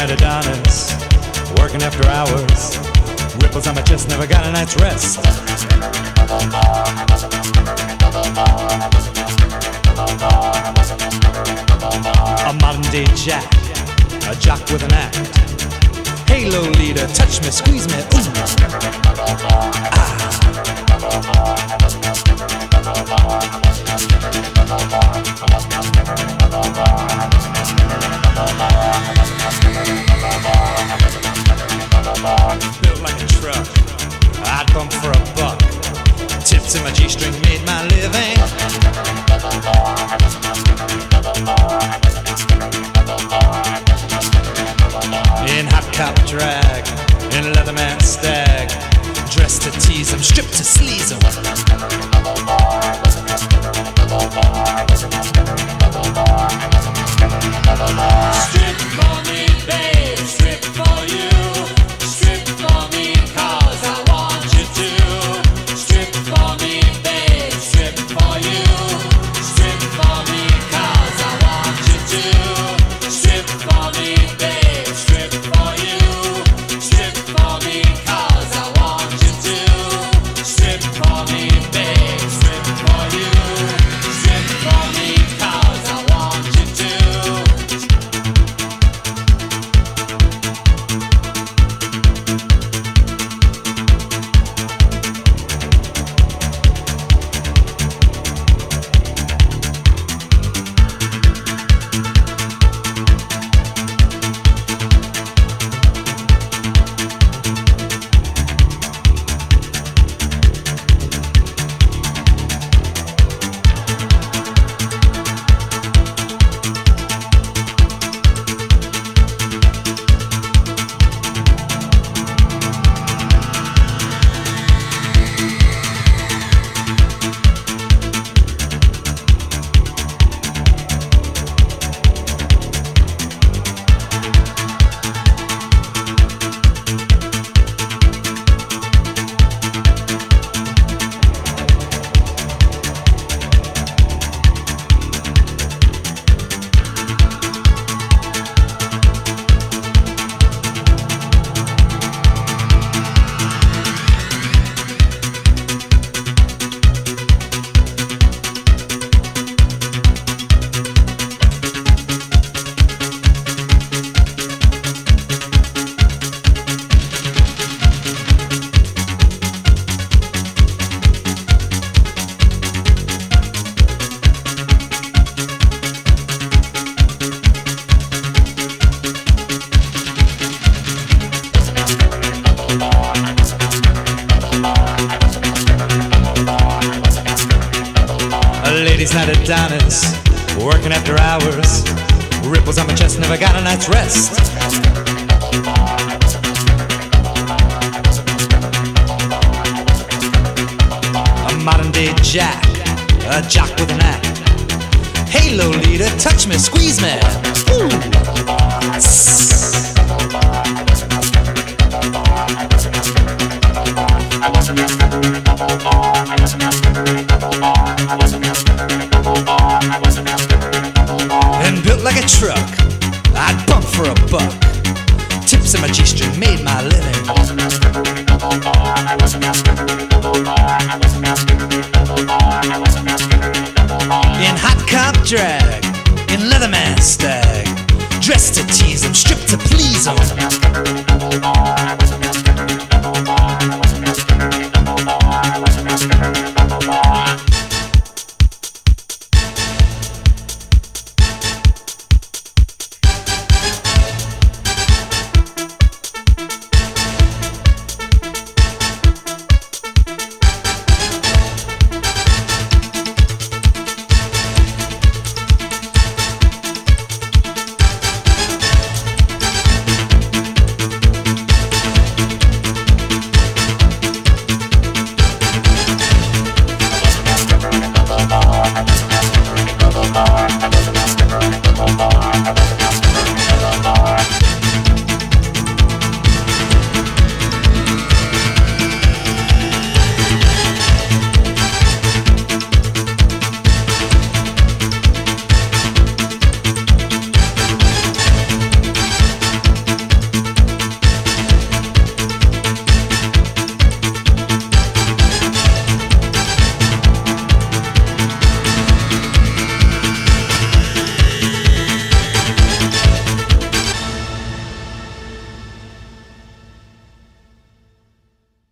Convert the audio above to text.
night Adonis, working after hours. Ripples on my chest, never got a night's rest. A modern day jack, a jock with an act. Halo leader, touch me, squeeze me, ooh. Built like a truck, I'd bump for a buck. Tips in my G-string made my living. In hot cop drag, in Leatherman stag, dressed to tease 'em, stripped to sleaze 'em. Strip for me, babe, strip for you. Strip for me, 'cause I want you to. Strip for me, babe, strip for you. Strip for me, 'cause I want you to. Strip for me, babe, strip for you. Strip for me, 'cause I want you to. Strip for me, babe, strip for you. Strip for me, 'cause I want you to. Ladies' night Adonis, working after hours. Ripples on my chest, never got a night's rest. A modern day jack, a jock with an act. Halo leader, touch me, squeeze me. Ooh. And built like a truck, I'd bump for a buck. Tips in my G-string made my living. In hot cop drag, in Leatherman stag, dressed to tease 'em, stripped to please 'em.